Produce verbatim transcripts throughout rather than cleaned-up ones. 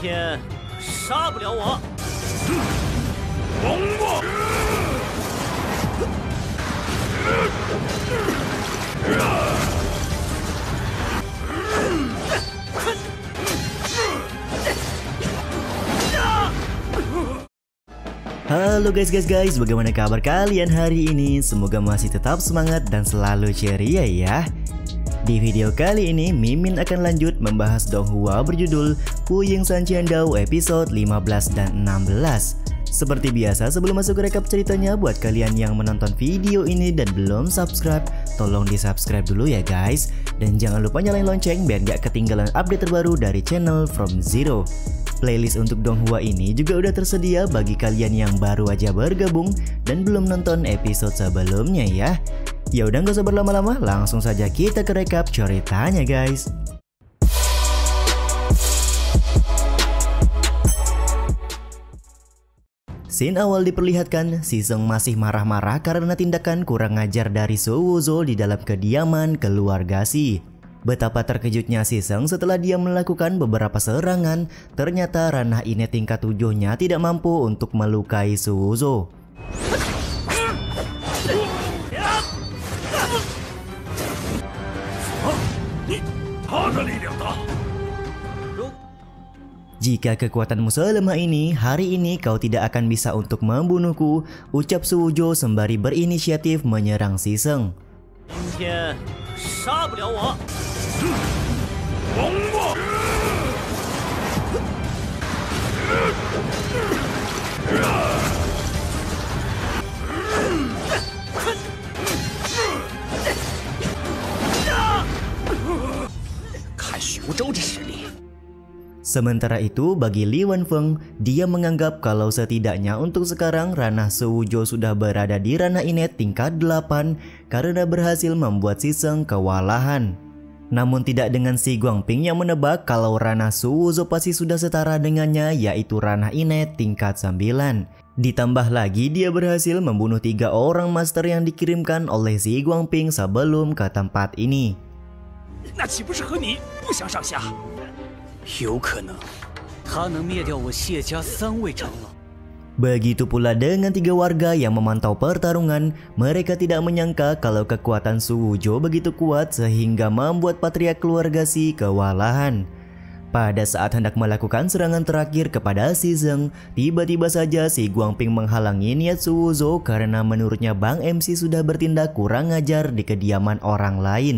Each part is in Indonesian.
天杀不了我。 王八！ Halo guys guys guys, bagaimana kabar kalian hari ini? Semoga masih tetap semangat dan selalu ceria ya. Di video kali ini Mimin akan lanjut membahas Donghua berjudul Fuying Sanqiandao episode lima belas dan enam belas. Seperti biasa, sebelum masuk ke rekap ceritanya, buat kalian yang menonton video ini dan belum subscribe, tolong di subscribe dulu ya guys. Dan jangan lupa nyalain lonceng biar gak ketinggalan update terbaru dari channel From Zero. Playlist untuk Donghua ini juga udah tersedia bagi kalian yang baru aja bergabung dan belum nonton episode sebelumnya ya. Ya udah gak usah berlama-lama, langsung saja kita ke rekap ceritanya guys. Scene awal diperlihatkan Siseng masih marah-marah karena tindakan kurang ajar dari Suwuzo di dalam kediaman keluarga Si. Betapa terkejutnya Siseng setelah dia melakukan beberapa serangan, ternyata ranah ine tingkat tujuhnya tidak mampu untuk melukai Suwuzo. Jika kekuatanmu selemah ini, hari ini kau tidak akan bisa untuk membunuhku, ucap Suwujo sembari berinisiatif menyerang Siseng. Sementara itu bagi Li Wenfeng, dia menganggap kalau setidaknya untuk sekarang ranah Suwujo sudah berada di ranah ine tingkat delapan karena berhasil membuat Siseng kewalahan. Namun tidak dengan si Guangping yang menebak kalau ranah Suwujo pasti sudah setara dengannya, yaitu ranah ine tingkat sembilan. Ditambah lagi dia berhasil membunuh tiga orang master yang dikirimkan oleh si Guangping sebelum ke tempat ini. Begitu pula dengan tiga warga yang memantau pertarungan, mereka tidak menyangka kalau kekuatan Suwujo begitu kuat sehingga membuat patriark keluarga Si kewalahan. Pada saat hendak melakukan serangan terakhir kepada Siseng, tiba-tiba saja si Guangping menghalangi niat Suwuzo karena menurutnya Bang M C sudah bertindak kurang ajar di kediaman orang lain.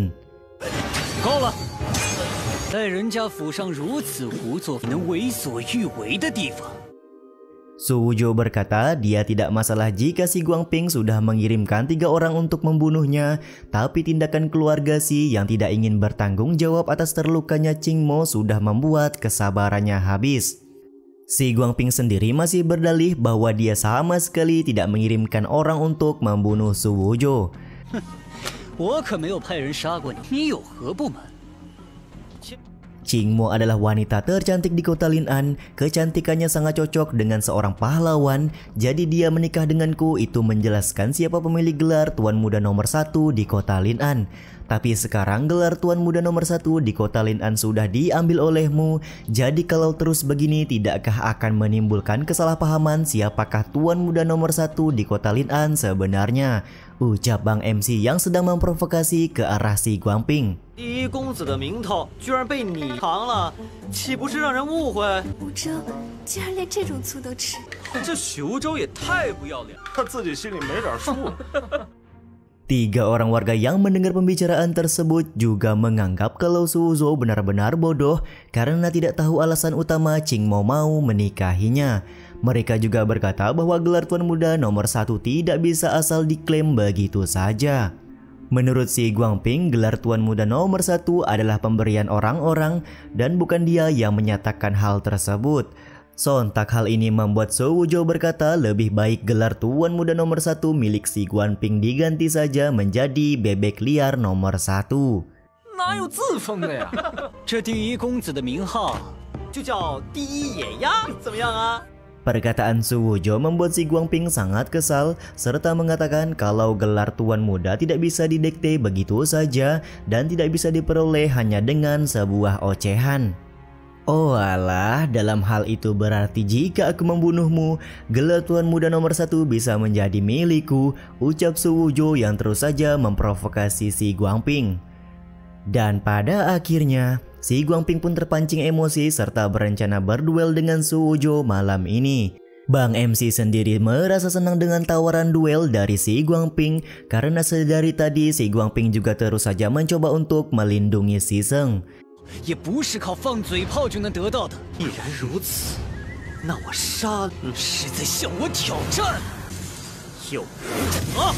Suwujo berkata dia tidak masalah jika si Guangping sudah mengirimkan tiga orang untuk membunuhnya, tapi tindakan keluarga Si yang tidak ingin bertanggung jawab atas terlukanya Qingmo sudah membuat kesabarannya habis. Si Guangping sendiri masih berdalih bahwa dia sama sekali tidak mengirimkan orang untuk membunuh Suwujo. Qingmo adalah wanita tercantik di kota Lin'an, kecantikannya sangat cocok dengan seorang pahlawan, jadi dia menikah denganku itu menjelaskan siapa pemilik gelar Tuan Muda nomor satu di kota Lin'an. Tapi sekarang gelar Tuan Muda nomor satu di kota Lin'an sudah diambil olehmu, jadi kalau terus begini tidakkah akan menimbulkan kesalahpahaman siapakah Tuan Muda nomor satu di kota Lin'an sebenarnya, ucap Bang M C yang sedang memprovokasi ke arah si Guangping. Tiga orang warga yang mendengar pembicaraan tersebut juga menganggap kalau Suwuzo benar-benar bodoh karena tidak tahu alasan utama Qingmo mau menikahinya. Mereka juga berkata bahwa gelar Tuan Muda nomor satu tidak bisa asal diklaim begitu saja. Menurut si Guangping, gelar Tuan Muda nomor satu adalah pemberian orang-orang dan bukan dia yang menyatakan hal tersebut. Sontak hal ini membuat Suwujo berkata lebih baik gelar Tuan Muda nomor satu milik si Guangping diganti saja menjadi bebek liar nomor satu. Perkataan Suwujo membuat si Guangping sangat kesal serta mengatakan kalau gelar Tuan Muda tidak bisa didekte begitu saja dan tidak bisa diperoleh hanya dengan sebuah ocehan. Oh alah, dalam hal itu berarti jika aku membunuhmu, gelar Tuan Muda nomor satu bisa menjadi milikku, ucap Su Wujo yang terus saja memprovokasi si Guangping. Dan pada akhirnya, si Guangping pun terpancing emosi serta berencana berduel dengan Su Wujo malam ini. Bang M C sendiri merasa senang dengan tawaran duel dari si Guangping karena sedari tadi si Guangping juga terus saja mencoba untuk melindungi Si Seng. 也不是靠放嘴炮就能得到的。既然如此，那我杀你是在向我挑战。有人啊！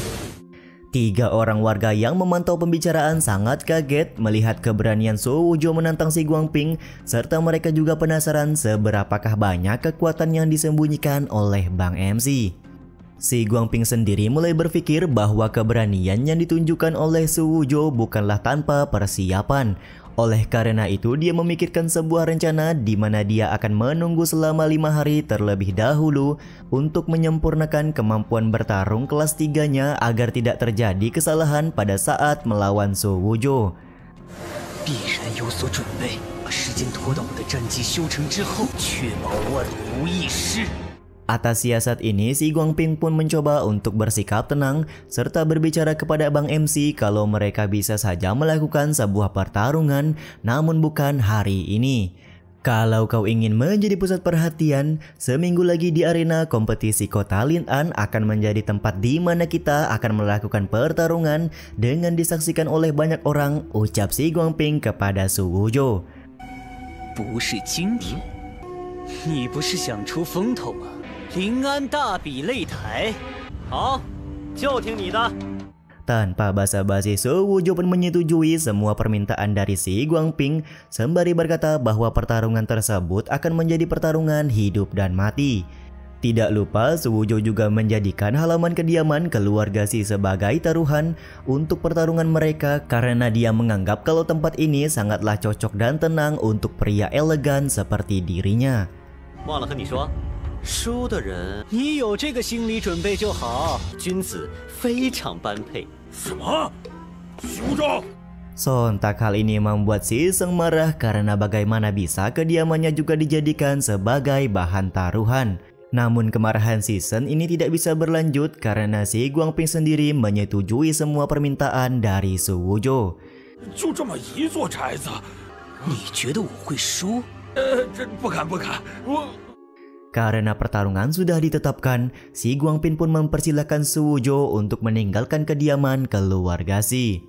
Tiga orang warga yang memantau pembicaraan sangat kaget melihat keberanian Su Wujo menantang si Guangping, serta mereka juga penasaran seberapakah banyak kekuatan yang disembunyikan oleh Bang M C. Si Guangping sendiri mulai berpikir bahwa keberanian yang ditunjukkan oleh Su Wujo bukanlah tanpa persiapan. Oleh karena itu dia memikirkan sebuah rencana di mana dia akan menunggu selama lima hari terlebih dahulu untuk menyempurnakan kemampuan bertarung kelas tiganya agar tidak terjadi kesalahan pada saat melawan Su Wujo. 必然有所准备，把时间拖到我的战绩修成之后，确保万无一失。 Atas siasat ini, si Guangping pun mencoba untuk bersikap tenang serta berbicara kepada Bang M C kalau mereka bisa saja melakukan sebuah pertarungan, namun bukan hari ini. Kalau kau ingin menjadi pusat perhatian, seminggu lagi di arena kompetisi kota Lin'an akan menjadi tempat di mana kita akan melakukan pertarungan dengan disaksikan oleh banyak orang, ucap si Guangping kepada Su Wujo. 不是今天，你不是想出风头吗？ 临安大比擂台，好，就听你的。 Tanpa basa-basi, Su Wujo pun menyetujui semua permintaan dari si Guangping sembari berkata bahwa pertarungan tersebut akan menjadi pertarungan hidup dan mati. Tidak lupa, Su Wujo juga menjadikan halaman kediaman keluarga Si sebagai taruhan untuk pertarungan mereka karena dia menganggap kalau tempat ini sangatlah cocok dan tenang untuk pria elegan seperti dirinya. 忘了和你说。 输的人，你有这个心理准备就好。君子非常般配。 什么？休着！ Sontak hal ini membuat Si Seng marah karena bagaimana bisa kediamannya juga dijadikan sebagai bahan taruhan. Namun kemarahan Si Seng ini tidak bisa berlanjut karena si Guangping sendiri menyetujui semua permintaan dari Su Wujo. 就这么一座宅子， 你觉得我会输？ 呃，这不敢不敢，我。 Karena pertarungan sudah ditetapkan, si Guangping pun mempersilahkan Su Wujo untuk meninggalkan kediaman keluarga Si.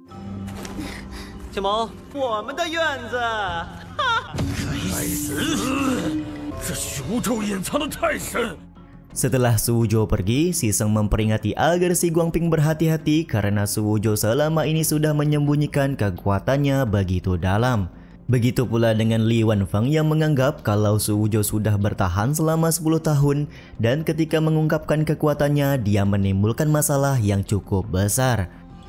小毛，我们的院子。 该死！这凶咒隐藏得太深。 Setelah Su Wujo pergi, Si Seng memperingati agar si Guangping berhati-hati karena Su Wujo selama ini sudah menyembunyikan kekuatannya begitu dalam. Begitu pula dengan Li Wanfeng yang menganggap kalau Su Wujo sudah bertahan selama sepuluh tahun dan ketika mengungkapkan kekuatannya dia menimbulkan masalah yang cukup besar.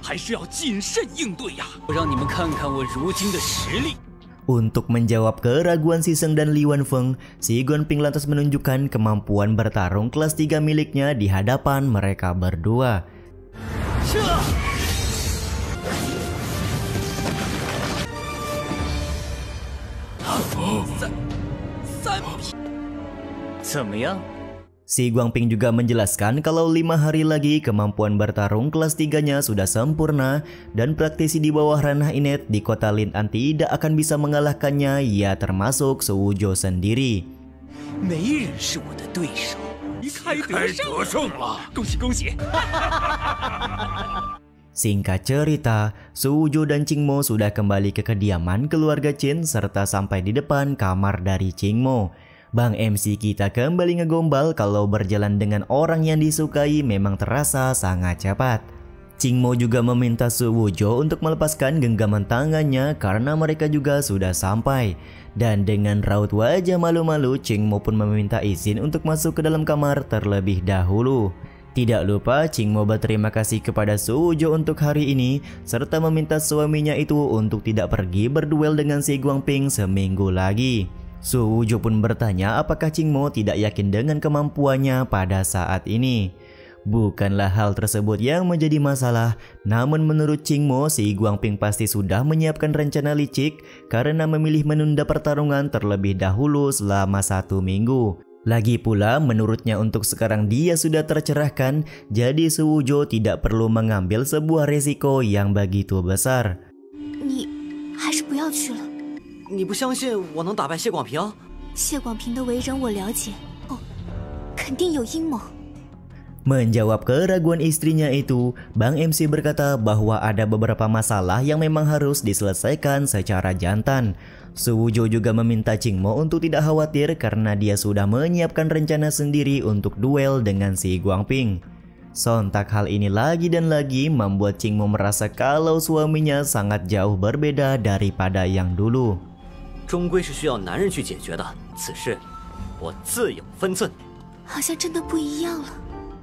Untuk menjawab keraguan Si Seng dan Li Wanfeng, si Guangping lantas menunjukkan kemampuan bertarung kelas tiga miliknya di hadapan mereka berdua. Si Guangping juga menjelaskan kalau lima hari lagi kemampuan bertarung kelas tiganya sudah sempurna dan praktisi di bawah ranah Inet di kota Lin'an tidak akan bisa mengalahkannya, ya termasuk Su Wujo sendiri. Singkat cerita, Su Wujo dan Qingmo sudah kembali ke kediaman keluarga Qin serta sampai di depan kamar dari Qingmo. Bang M C kita kembali ngegombal kalau berjalan dengan orang yang disukai memang terasa sangat cepat. Qingmo juga meminta Su Wujo untuk melepaskan genggaman tangannya karena mereka juga sudah sampai. Dan dengan raut wajah malu-malu, Qingmo pun meminta izin untuk masuk ke dalam kamar terlebih dahulu. Tidak lupa, Qingmo berterima kasih kepada Su Wujo untuk hari ini, serta meminta suaminya itu untuk tidak pergi berduel dengan si Guangping seminggu lagi. Su Wujo pun bertanya apakah Qingmo tidak yakin dengan kemampuannya pada saat ini. Bukanlah hal tersebut yang menjadi masalah, namun menurut Qing Mo, si Guangping pasti sudah menyiapkan rencana licik karena memilih menunda pertarungan terlebih dahulu selama satu minggu. Lagi pula, menurutnya untuk sekarang dia sudah tercerahkan, jadi Su Wuzhou tidak perlu mengambil sebuah resiko yang begitu besar. 你还是不要去了。 你不相信我能打败谢广平？ 谢广平的为人我了解，哦，肯定有阴谋。 Menjawab keraguan istrinya itu, Bang M C berkata bahwa ada beberapa masalah yang memang harus diselesaikan secara jantan. Su Wuzhou juga meminta Qing Mo untuk tidak khawatir karena dia sudah menyiapkan rencana sendiri untuk duel dengan si Guangping. Sontak hal ini lagi dan lagi membuat Qing Mo merasa kalau suaminya sangat jauh berbeda daripada yang dulu. 终归是需要男人去解决的，此事我自有分寸。 好像真的不一样了。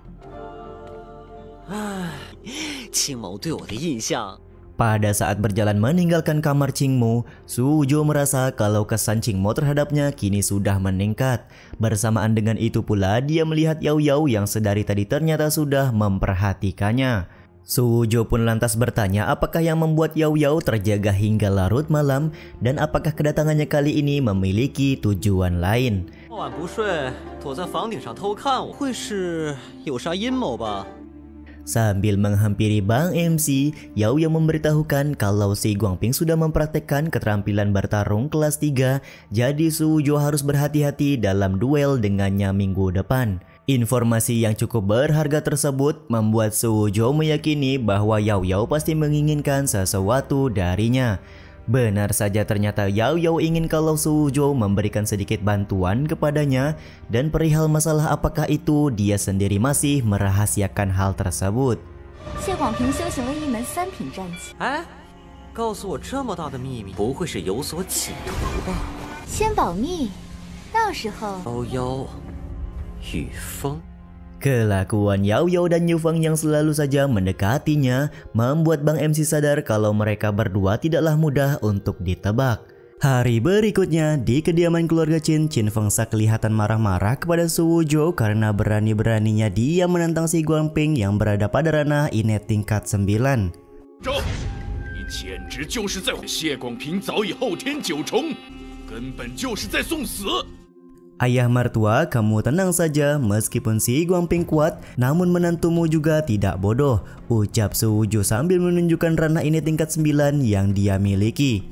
唉，青某对我的印象。 Pada saat berjalan meninggalkan kamar Qing Mo, Su Wuzhou merasa kalau kesan Qing Mo terhadapnya kini sudah meningkat. Bersamaan dengan itu pula dia melihat Yao Yao yang sedari tadi ternyata sudah memperhatikannya. Su Wuzhou pun lantas bertanya apakah yang membuat Yao Yao terjaga hingga larut malam dan apakah kedatangannya kali ini memiliki tujuan lain. 昨晚不睡，躲在房顶上偷看我，会是有啥阴谋吧？ Sambil menghampiri Bang M C, Yao yang memberitahukan kalau si Guangping sudah mempraktekkan keterampilan bertarung kelas tiga, jadi Su Wuzhou harus berhati-hati dalam duel dengannya minggu depan. Informasi yang cukup berharga tersebut membuat Su Wuzhou meyakini bahwa Yao Yao pasti menginginkan sesuatu darinya. Benar saja ternyata Yao Yao ingin kalau Su Wuzhou memberikan sedikit bantuan kepadanya dan perihal masalah apakah itu dia sendiri masih merahasiakan hal tersebut. 谢广平修行了一门三品战技。 哎，告诉我这么大的秘密，不会是有所企图吧？ 先保密，到时候。 夭夭，雨峰。 Kelakuan Yao Yao dan Yu Feng yang selalu saja mendekatinya membuat Bang M C sadar kalau mereka berdua tidaklah mudah untuk ditebak. Hari berikutnya di kediaman keluarga Qin, Qin Fengsa kelihatan marah-marah kepada Su Wuzhou karena berani-beraninya dia menantang si Guangping yang berada pada ranah inet tingkat sembilan. 你简直就是在谢广平早已后天九重，根本就是在送死。 Ayah mertua, kamu tenang saja, meskipun si Guangping kuat, namun menantumu juga tidak bodoh, ucap Su Wuzhou sambil menunjukkan ranah ini tingkat sembilan yang dia miliki.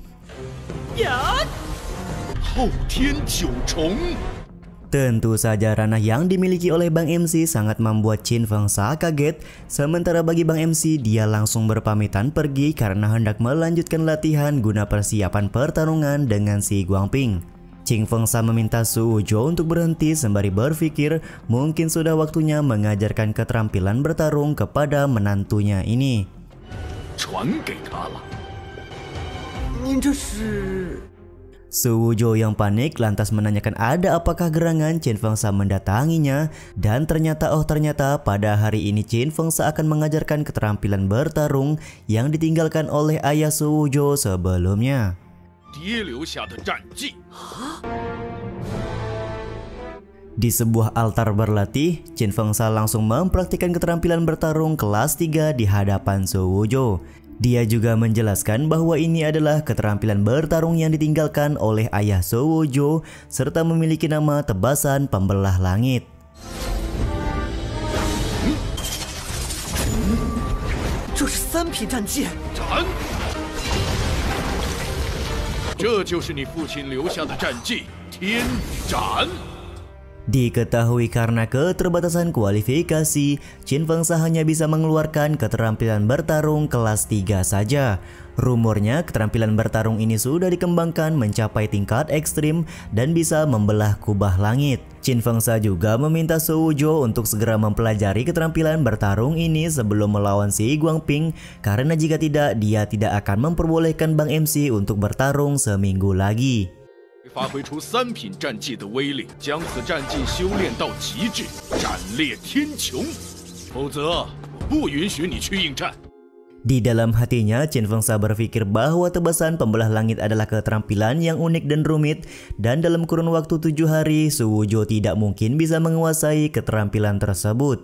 Ya. Houtian Jiu-Chong. Tentu saja ranah yang dimiliki oleh Bang M C sangat membuat Qin Fengsa kaget, sementara bagi Bang M C dia langsung berpamitan pergi karena hendak melanjutkan latihan guna persiapan pertarungan dengan si Guangping. Qin Fengsa meminta Su Wuzhou untuk berhenti sembari berpikir mungkin sudah waktunya mengajarkan keterampilan bertarung kepada menantunya ini. Su Wuzhou yang panik lantas menanyakan ada apakah gerangan Qin Fengsa mendatanginya, dan ternyata oh ternyata pada hari ini Qin Fengsa akan mengajarkan keterampilan bertarung yang ditinggalkan oleh ayah Su Wuzhou sebelumnya. Di sebuah altar berlatih, Qin Fengsa langsung mempraktikkan keterampilan bertarung kelas tiga di hadapan Su Wuzhou. Dia juga menjelaskan bahwa ini adalah keterampilan bertarung yang ditinggalkan oleh ayah Su Wuzhou serta memiliki nama Tebasan Pembelah Langit. Diketahui karena keterbatasan kualifikasi, Qin Fengsa hanya bisa mengeluarkan keterampilan bertarung kelas tiga saja. Rumornya keterampilan bertarung ini sudah dikembangkan mencapai tingkat ekstrim dan bisa membelah kubah langit. Qin Fengsa juga meminta Su Wuzhou untuk segera mempelajari keterampilan bertarung ini sebelum melawan si Guangping, karena jika tidak dia tidak akan memperbolehkan Bang M C untuk bertarung seminggu lagi. 发挥出三品战技的威力，将此战技修炼到极致，斩裂天穹。否则，我不允许你去应战。 Di dalam hatinya, Qin Fengsa berpikir bahwa Tebasan Pembelah Langit adalah keterampilan yang unik dan rumit, dan dalam kurun waktu tujuh hari, Su Wuzhou tidak mungkin bisa menguasai keterampilan tersebut.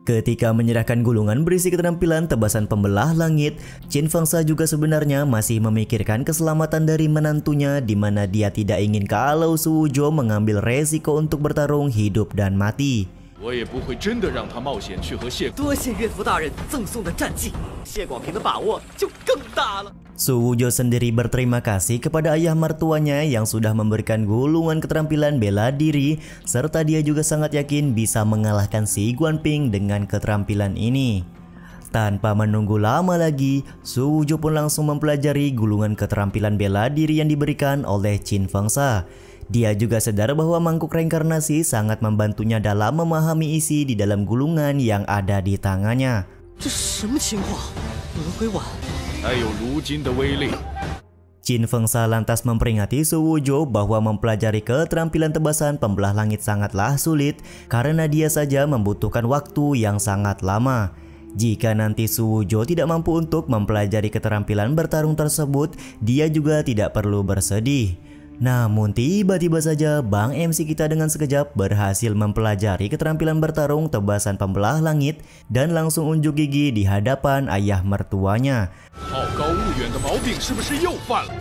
Ketika menyerahkan gulungan berisi keterampilan tebasan pembelah langit, Qin Fengsa juga sebenarnya masih memikirkan keselamatan dari menantunya, di mana dia tidak ingin kalau Su Wuzhou mengambil resiko untuk bertarung hidup dan mati. 我也不会真的让他冒险去和谢。 多谢岳父大人赠送的战绩，谢广平的把握就更大了。 Su Wuzhou sendiri berterima kasih kepada ayah mertuanya yang sudah memberikan gulungan keterampilan bela diri, serta dia juga sangat yakin bisa mengalahkan si Guanping dengan keterampilan ini. Tanpa menunggu lama lagi, Su Wuzhou pun langsung mempelajari gulungan keterampilan bela diri yang diberikan oleh Qin Fengsa. Dia juga sadar bahwa mangkuk reinkarnasi sangat membantunya dalam memahami isi di dalam gulungan yang ada di tangannya. 这什么情况？轮回碗。 还有如今的威力。 Qin Fengsa lantas memperingati Su Wuzhou bahwa mempelajari keterampilan tebasan pembelah langit sangatlah sulit karena dia saja membutuhkan waktu yang sangat lama. Jika nanti Su Wuzhou tidak mampu untuk mempelajari keterampilan bertarung tersebut, dia juga tidak perlu bersedih. Namun tiba-tiba saja Bang M C kita dengan sekejap berhasil mempelajari keterampilan bertarung tebasan pembelah langit dan langsung unjuk gigi di hadapan ayah mertuanya. 好高骛远的毛病是不是又犯了？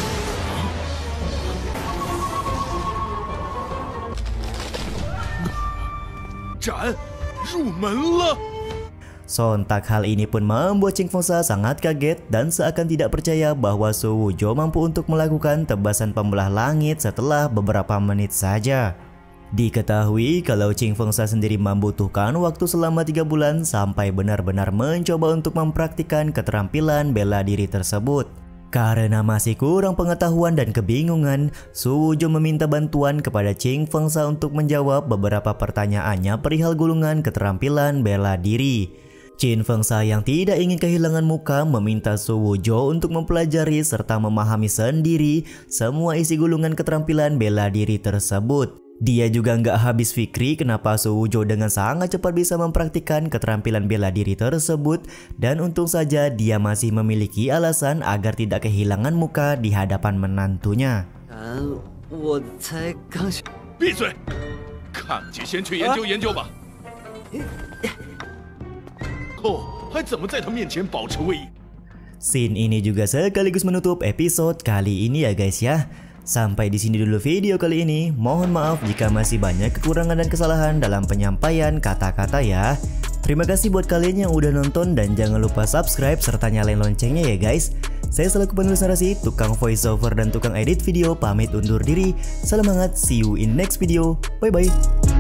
斩！入门了！ Sontak hal ini pun membuat Qin Fengsa sangat kaget dan seakan tidak percaya bahwa Su Wuzhou mampu untuk melakukan tebasan pembelah langit setelah beberapa menit saja. Diketahui kalau Qin Fengsa sendiri membutuhkan waktu selama tiga bulan sampai benar-benar mencoba untuk mempraktikkan keterampilan bela diri tersebut. Karena masih kurang pengetahuan dan kebingungan, Su Wuzhou meminta bantuan kepada Qin Fengsa untuk menjawab beberapa pertanyaannya perihal gulungan keterampilan bela diri. Qin Fengsa yang tidak ingin kehilangan muka meminta Su Wuzhou untuk mempelajari serta memahami sendiri semua isi gulungan keterampilan bela diri tersebut. Dia juga nggak habis fikri kenapa Su Wuzhou dengan sangat cepat bisa mempraktikkan keterampilan bela diri tersebut, dan untung saja dia masih memiliki alasan agar tidak kehilangan muka di hadapan menantunya. 嗯，我才刚学。 闭嘴！看姐先去研究研究吧。哦，还怎么在他面前保持威仪？ Scene ini juga sekaligus menutup episode kali ini ya guys ya. Sampai di sini dulu video kali ini. Mohon maaf jika masih banyak kekurangan dan kesalahan dalam penyampaian kata-kata ya. Terima kasih buat kalian yang udah nonton dan jangan lupa subscribe serta nyalain loncengnya ya guys. Saya selaku penulis narasi, tukang voiceover dan tukang edit video pamit undur diri. Salam hangat, see you in next video. Bye bye.